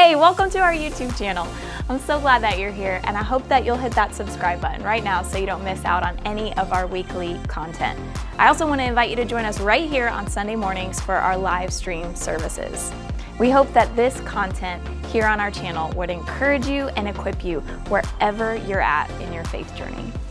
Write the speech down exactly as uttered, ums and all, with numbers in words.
Hey, welcome to our YouTube channel. I'm so glad that you're here, and I hope that you'll hit that subscribe button right now so you don't miss out on any of our weekly content. I also want to invite you to join us right here on Sunday mornings for our live stream services. We hope that this content here on our channel would encourage you and equip you wherever you're at in your faith journey.